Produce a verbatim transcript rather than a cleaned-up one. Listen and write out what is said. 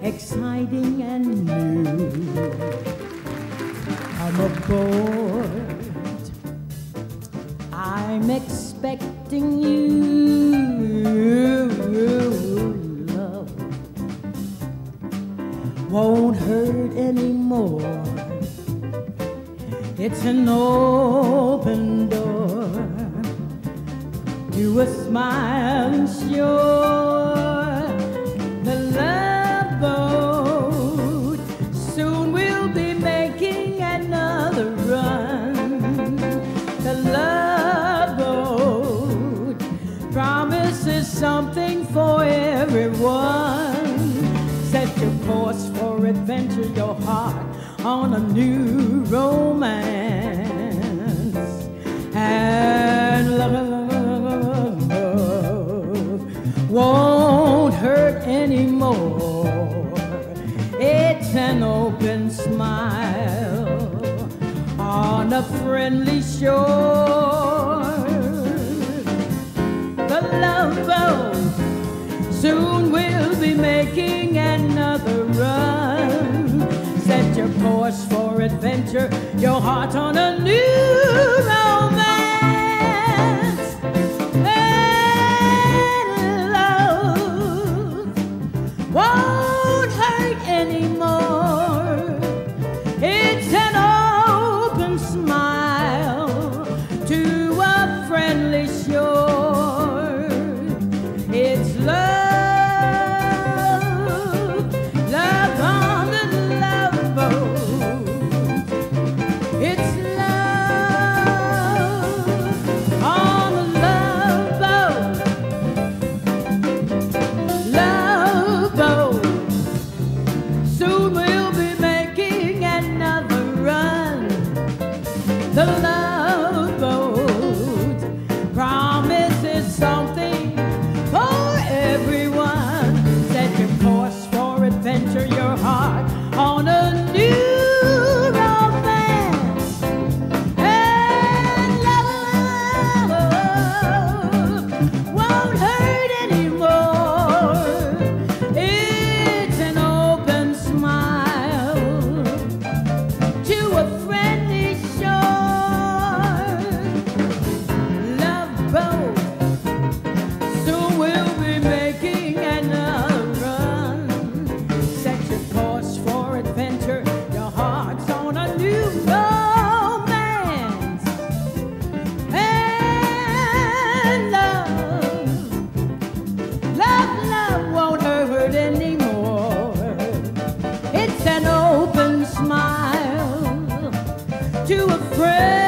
exciting and new. I'm aboard, I'm expecting you. Love won't hurt anymore. It's an open door to a smile sure. The love boat soon will be making another run. The love boat promises something for everyone. Set your course for adventure, your heart on a new romance. And love won't hurt anymore. It's an open smile on a friendly shore. The love boat soon will be making another run. Set your course for adventure, your heart on a new romance. And love won't hurt anymore. It's an open smile to a friendly shore. It's love, love on the love boat. It's love on the love boat. Love boat soon we'll be making another run. The love boat promises something for everyone. Set your course for adventure, your heart on a new romance. And love won't hurt anymore. It's an open smile to a friendly shore. Love boat soon we'll be making another run. Set your course for adventure, your heart's on a new romance. And love, love, love won't hurt anymore. It's an open smile to a friend.